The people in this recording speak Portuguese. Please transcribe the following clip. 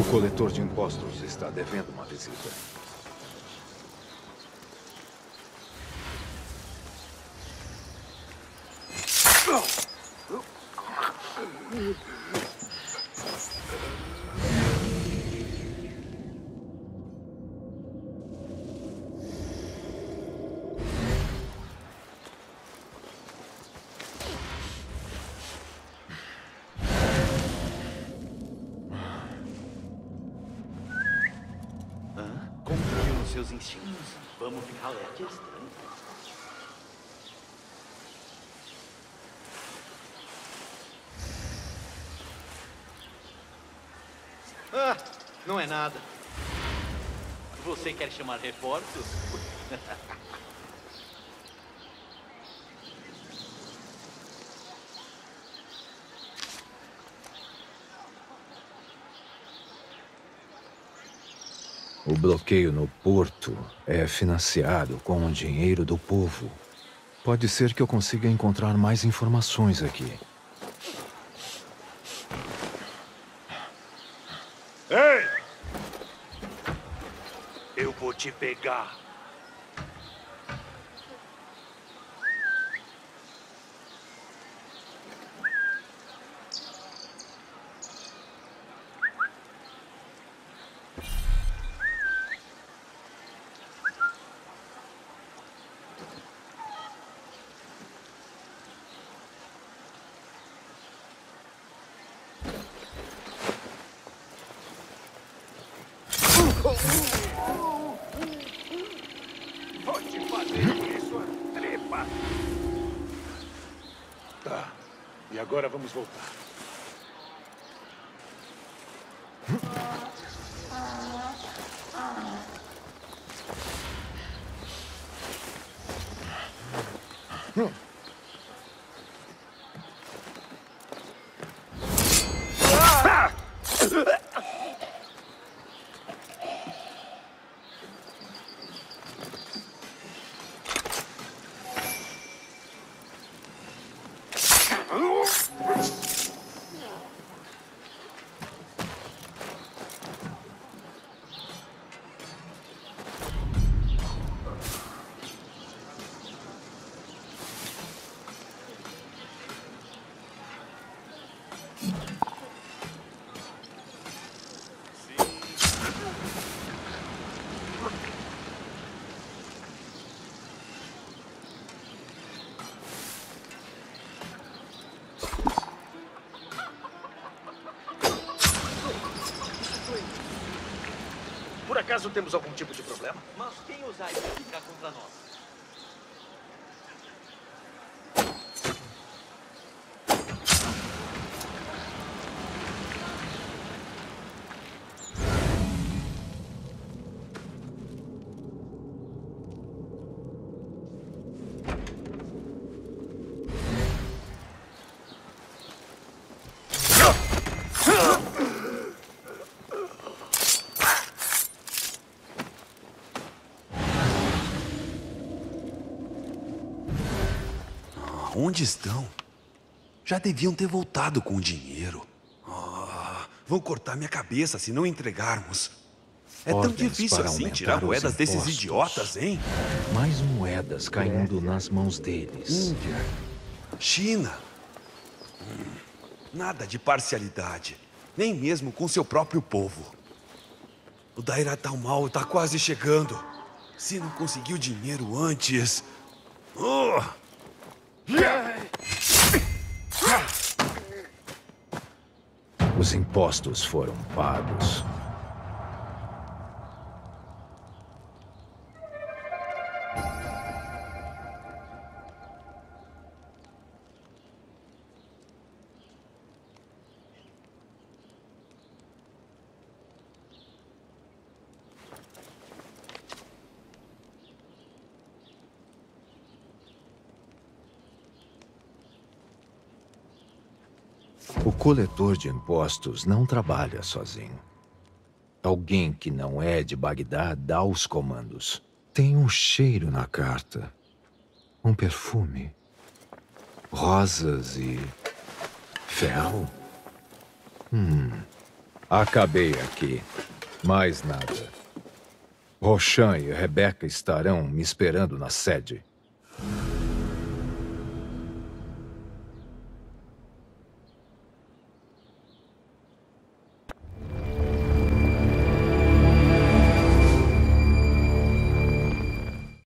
coletor de impostos está devendo uma visita. Confie nos seus instintos. Vamos ficar alertas. Não é nada. Você quer chamar reforços? O bloqueio no porto é financiado com o dinheiro do povo. Pode ser que eu consiga encontrar mais informações aqui. Ei! Eu vou te pegar. Vou te fazer por isso, trepa. Tá. E agora vamos voltar. Por acaso temos algum tipo de problema? Mas quem usar isso ficar contra nós? Onde estão? Já deviam ter voltado com o dinheiro. Vão cortar minha cabeça se não entregarmos. É tão Ordens difícil para assim aumentar tirar os moedas desses impostos. idiotas, hein? Mais moedas caindo nas mãos deles. Índia, China. Nada de parcialidade. Nem mesmo com seu próprio povo. O Daira Tal Mal tá quase chegando. Se não conseguir o dinheiro antes... Os impostos foram pagos. O coletor de impostos não trabalha sozinho. Alguém que não é de Bagdá dá os comandos. Tem um cheiro na carta. Um perfume. Rosas e... ferro? Acabei aqui. Mais nada. Roshan e Rebecca estarão me esperando na sede.